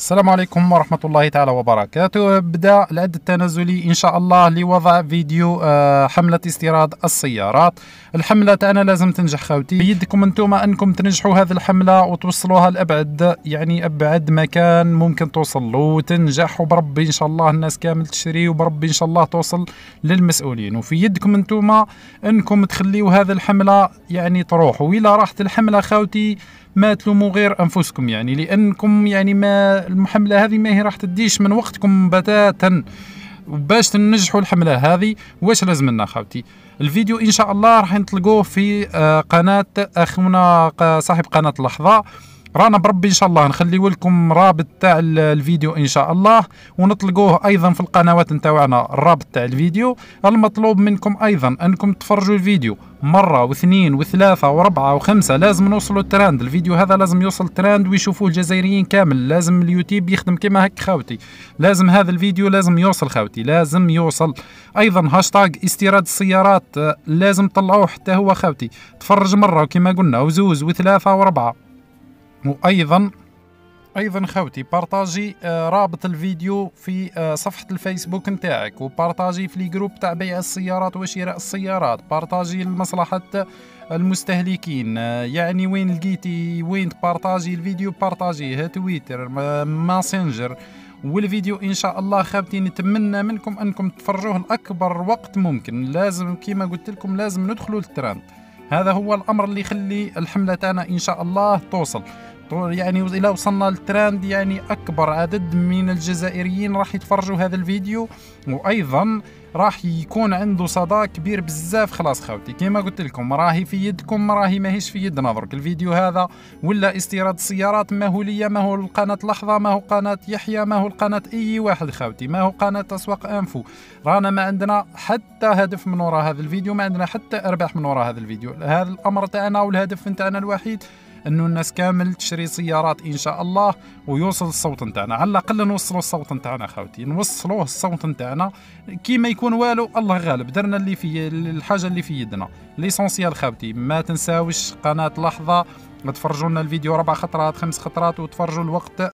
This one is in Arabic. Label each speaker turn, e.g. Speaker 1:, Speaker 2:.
Speaker 1: السلام عليكم ورحمة الله تعالى وبركاته. بدأ العد التنازلي إن شاء الله لوضع فيديو حملة استيراد السيارات. الحملة تاعنا لازم تنجح خوتي، بيدكم انتم أنكم تنجحوا هذه الحملة وتوصلوها لأبعد أبعد مكان ممكن توصل له وتنجح، وبربي إن شاء الله الناس كامل تشتري، وبربي إن شاء الله توصل للمسؤولين. وفي يدكم انتم أنكم تخليوا هذه الحملة تروح، وإلا راحت الحملة خوتي ما تلوموا غير انفسكم، لانكم ما المحمله هذه ما هي راح تديش من وقتكم بتاتا. باش تنجحوا الحمله هذه واش لازم لنا خاوتي؟ الفيديو ان شاء الله راح نطلقوه في قناه اخونا صاحب قناه لحظه. رانا بربي ان شاء الله نخليو لكم رابط تاع الفيديو ان شاء الله، ونطلقوه ايضا في القنوات نتاعنا الرابط تاع الفيديو. المطلوب منكم ايضا انكم تفرجوا الفيديو مره واثنين وثلاثه وربعه وخمسه، لازم نوصلوا التراند. الفيديو هذا لازم يوصل تراند ويشوفوه الجزائريين كامل، لازم اليوتيوب يخدم كما هك خاوتي، لازم هذا الفيديو لازم يوصل خاوتي، لازم يوصل. ايضا هاشتاغ استيراد السيارات لازم تطلعوه حتى هو خاوتي، تفرج مره وكما قلنا وزوز وثلاثه وربعه. وايضا خوتي بارطاجي رابط الفيديو في صفحة الفيسبوك نتاعك، وبارطاجي في الجروب تاع بيع السيارات وشراء السيارات، بارطاجي لمصلحة المستهلكين. وين لقيتي وين تبارطاجي الفيديو بارطاجيه، تويتر، ماسنجر. والفيديو ان شاء الله خاوتي نتمنى منكم انكم تفرجوه لاكبر وقت ممكن. لازم كما قلت لكم لازم ندخلوا للترند، هذا هو الامر اللي يخلي الحمله تاعنا ان شاء الله توصل. إذا وصلنا للترند أكبر عدد من الجزائريين راح يتفرجوا هذا الفيديو، وأيضا راح يكون عنده صدى كبير بزاف. خلاص خاوتي كما قلت لكم راهي في يدكم، راهي ماهيش في يدنا درك. الفيديو هذا ولا استيراد السيارات، ما هو ليا، ما هو القناة لحظة، ما هو قناة يحيى، ما هو القناة أي واحد خاوتي، ما هو قناة أسواق أنفو. رانا ما عندنا حتى هدف من وراء هذا الفيديو، ما عندنا حتى أرباح من وراء هذا الفيديو. هذا الأمر تاعنا والهدف نتاعنا الوحيد انه الناس كامل تشري سيارات ان شاء الله، ويوصل الصوت نتاعنا. على الاقل نوصلوا الصوت نتاعنا خاوتي، نوصلوه الصوت نتاعنا كي ما يكون والو. الله غالب، درنا اللي في الحاجه اللي في يدنا. ليسونسيال خاوتي، ما تنساوش قناه لحظه، تفرجوا لنا الفيديو 4 خطرات 5 خطرات، وتفرجوا الوقت